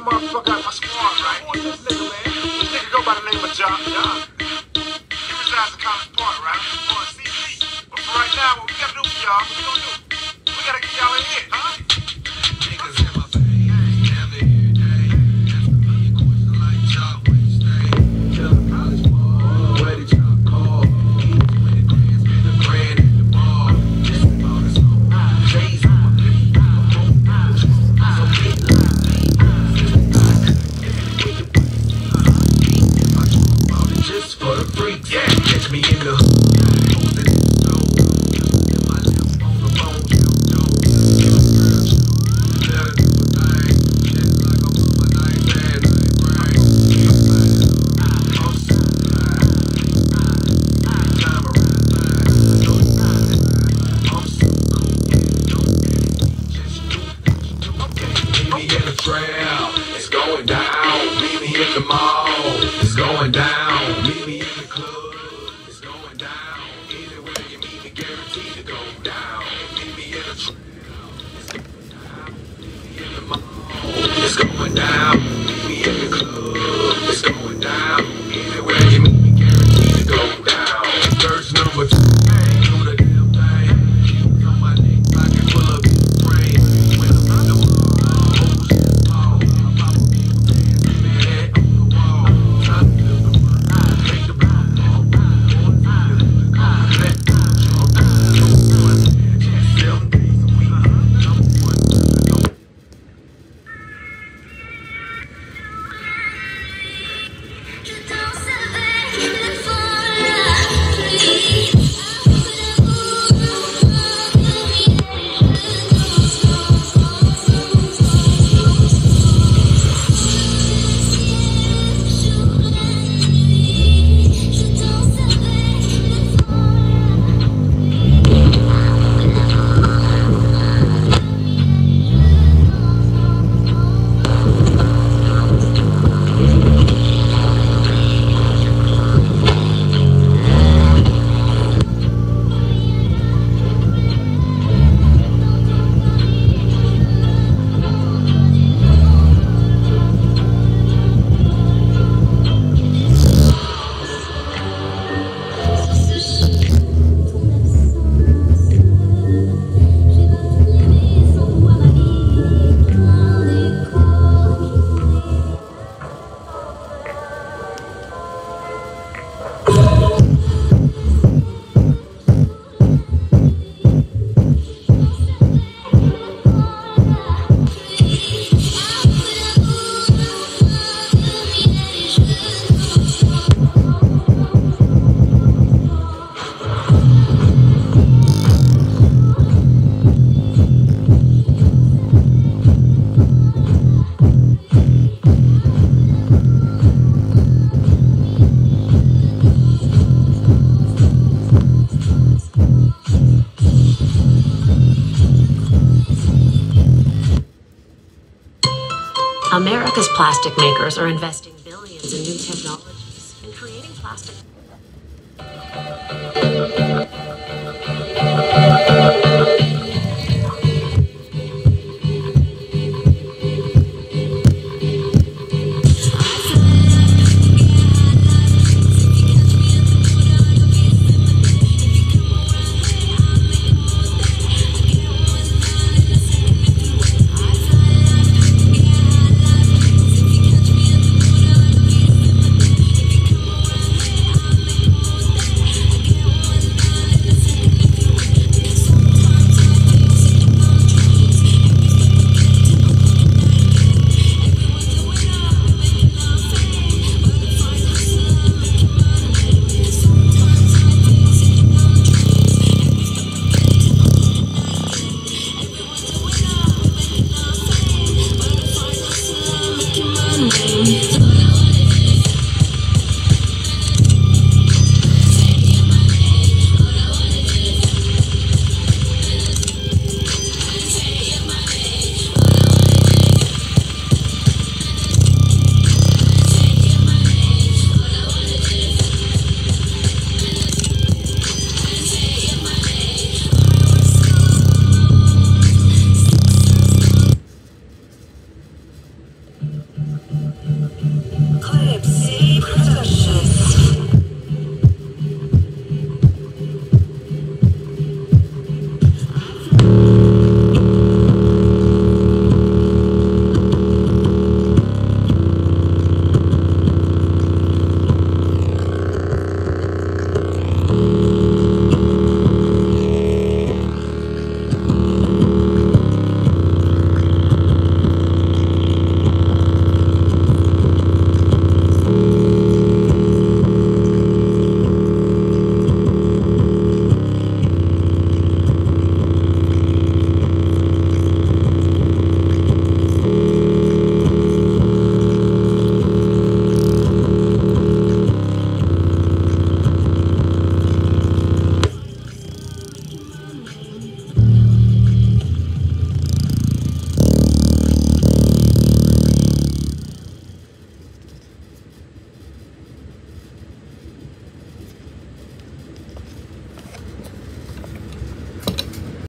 motherfucker out my squad, right? Who is this nigga, man? This nigga go by the name of John. He resides in College Park, right? On CC. But for right now, what we gotta do for y'all, what we gonna do? We gotta get y'all in here, huh? Niggas in my face, damn it every day. Asking me a question like y'all, where you stay? Tell the College Park, where did y'all call? Eat 20 grand, spend $1 grand at the bar. Just about this whole days on my feet. So big like just for the freaks, yeah. Catch me in the hood. It's going down. Meet me at the mall. It's going down. Meet me in the club. It's going down. Anywhere you meet me, guaranteed to go down. Meet me in the trail. It's going down. Meet me in the mall. It's going down. Meet me in the club. It's going down. Anywhere you meet me, guaranteed to go down. Verse number 2. Do the damn thing. On my neck, pocket full of brain. When I'm in the wall. America's plastic makers are investing billions in new technologies and creating plastic.